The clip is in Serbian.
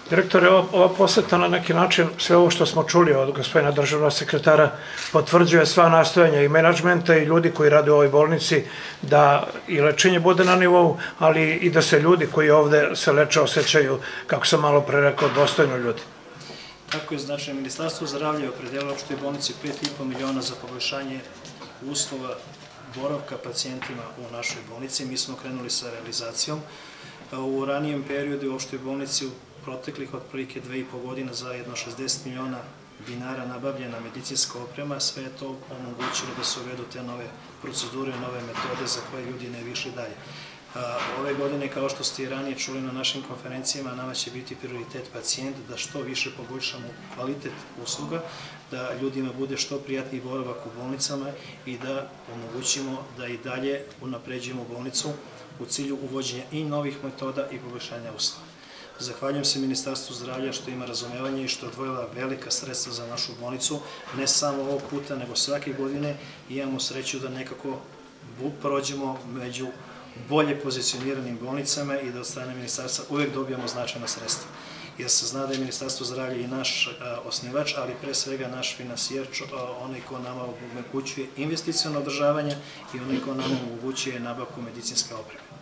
Direktore, ova poseta na neki način, sve ovo što smo čuli od gospodina državnog sekretara, potvrđuje sva nastojanja i menadžmenta i ljudi koji rade u ovoj bolnici da i lečenje bude na nivou, ali i da se ljudi koji ovde se leče osjećaju, kako sam malo pre rekao, dostojno ljudi. Tako je, znači, Ministarstvo zdravlja je opredelilo opštoj bolnici 5,5 miliona za poboljšanje uslova boravka pacijentima u našoj bolnici. Mi smo krenuli sa realizacijom. U ranijem periodu u opštoj bolnici u proteklih otprilike 2,5 godina za jedno 60 miliona dinara nabavljena medicinska oprema. Sve je to omogućilo da se uvedu te nove procedure, nove metode za koje ljudi ne bi išli dalje. Ove godine, kao što ste i ranije čuli na našim konferencijama, nama će biti prioritet pacijent, da što više poboljšamo kvalitet usluga, da ljudima bude što prijatniji boravak u bolnicama i da omogućimo da i dalje unapređujemo bolnicu u cilju uvođenja i novih metoda i poboljšanja uslova. Zahvaljujem se Ministarstvu zdravlja što ima razumevanje i što je odvojila velika sredstva za našu bolnicu, ne samo ovog puta, nego svake godine. Imamo sreću da nekako prođemo među bolje pozicioniranim bolnicama i da od strane ministarstva uvek dobijamo značajna sredstva. Jer se zna da je Ministarstvo zdravlja i naš osnivač, ali pre svega naš finansijer, onaj ko nama omogućuje investiciono održavanje i onaj ko nama omogućuje nabavku medicinske opreme.